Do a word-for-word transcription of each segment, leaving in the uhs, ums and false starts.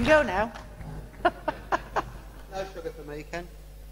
can go now. No sugar for me, Ken.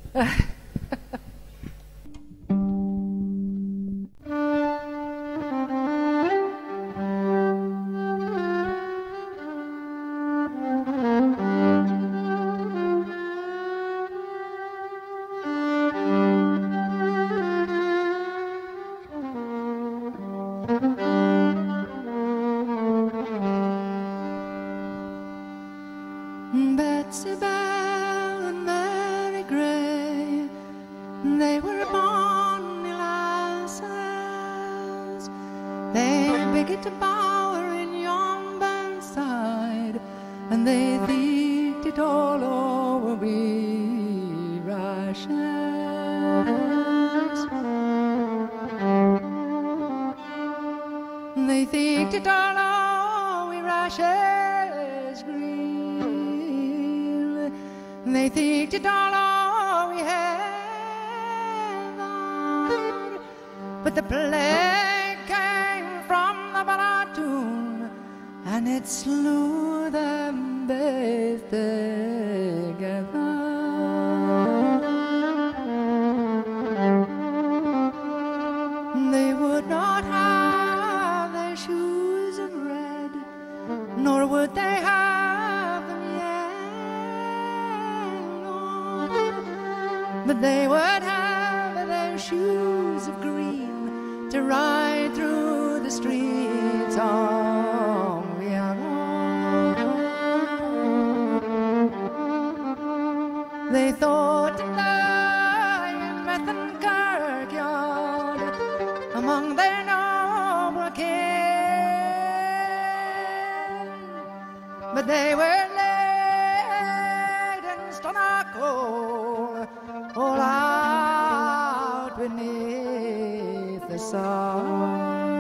Betsy Bell and Mary Gray, they were bonny lasses. They begat a bower in yon bandside, and they thieved it all over wee rashes. They thieved it all over wee rashes green. They thieved it all over we heaven, but the plague came from the Ballatoon, and it slew them both together. They would not have their shoes of red, nor would they have them yellow, but they would have their shoes of green to ride through the streets of Vienna. They thought to lie in Bethan Kirkyard among their noble kin, but they were laid in Nicol, all out beneath the sun.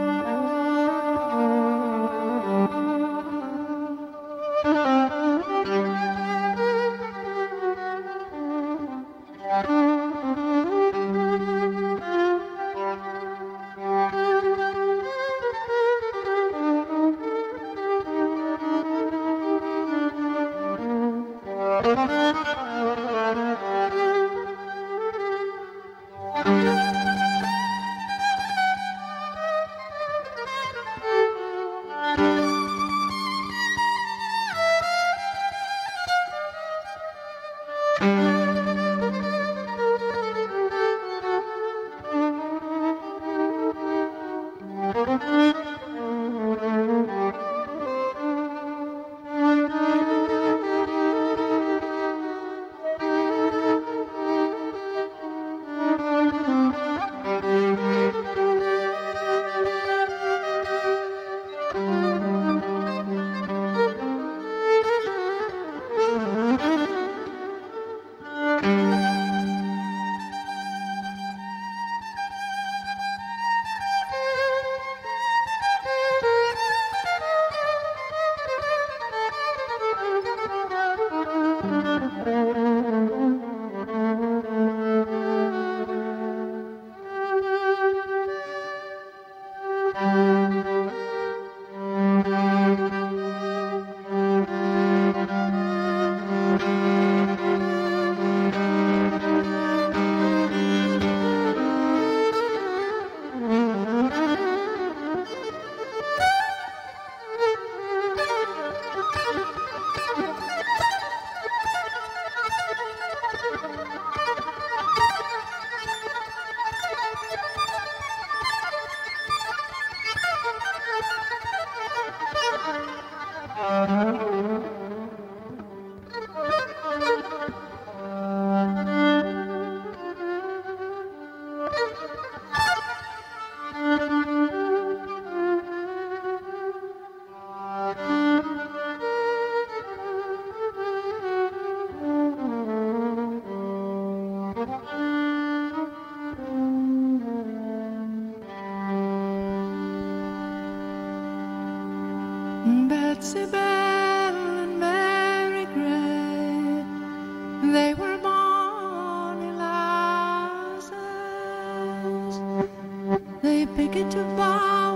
Betsy Bell and Mary Gray, they were bonny lasses. They picked a bough